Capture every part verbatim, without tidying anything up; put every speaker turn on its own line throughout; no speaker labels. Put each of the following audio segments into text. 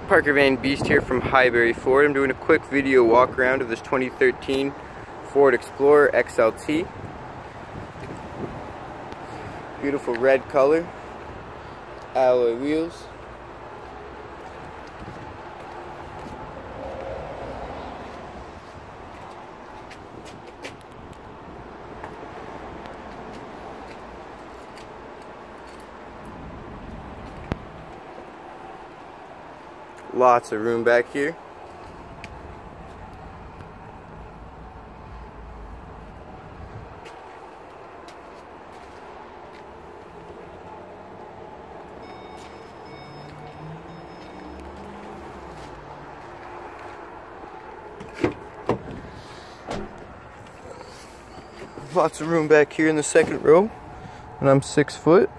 Parker Van Beast here from Highbury Ford. I'm doing a quick video walk around of this twenty thirteen Ford Explorer X L T. Beautiful red color, alloy wheels. Lots of room back here. Lots of room back here in the second row, and I'm six foot.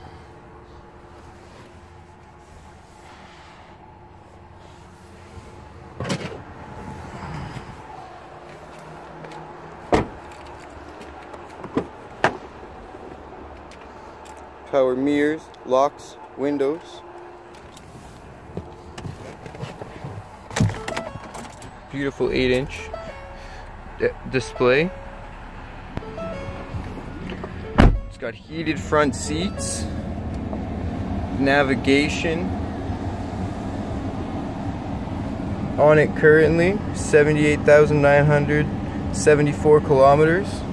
Power mirrors, locks, windows. Beautiful eight inch display. It's got heated front seats, navigation. On it currently, seventy-eight thousand nine hundred seventy-four kilometers.